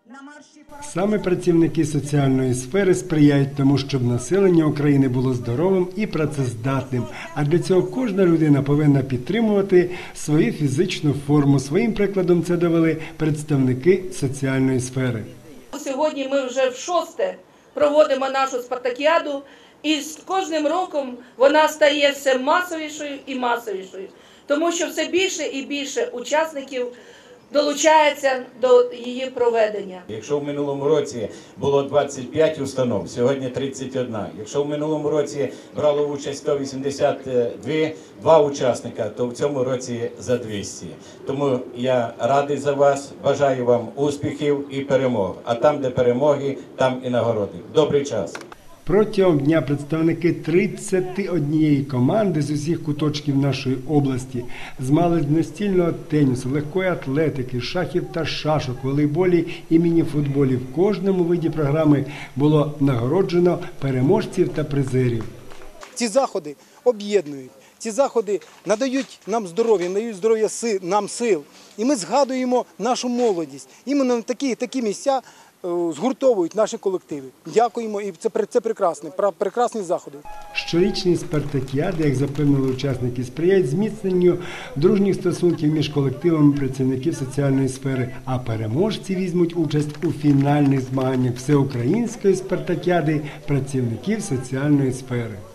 Саме працівники соціальної сфери сприяють тому, щоб населення України було здоровим і працездатним. А для цього кожна людина повинна підтримувати свою фізичну форму. Своїм прикладом це довели представники соціальної сфери. Сьогодні ми вже в-6 проводимо нашу спартакіаду, і з кожним роком вона стає все масовішою і масовішою, тому що все більше і більше учасників долучається до її проведення. Якщо в минулому році було 25 установ, сьогодні 31. Якщо в минулому році брало участь 182 учасника, то в цьому році за 200. Тому я радий за вас, бажаю вам успіхів і перемог. А там, де перемоги, там і нагороди. Добрий час! Протягом дня представники 31 команди з усіх куточків нашої області змагались з настільного тенісу, легкої атлетики, шахів та шашок, волейболі і міні-футболі. В кожному виді програми було нагороджено переможців та призерів. Ці заходи об'єднують, ці заходи надають нам здоров'я, надають здоров'я нам сил. І ми згадуємо нашу молодість. Іменно такі місця згуртовують наші колективи. Дякуємо, і це прекрасні заходи. Щорічні спартакіади, як запевнили учасники, сприяють зміцненню дружніх стосунків між колективами працівників соціальної сфери, а переможці візьмуть участь у фінальних змаганнях всеукраїнської спартакіади працівників соціальної сфери.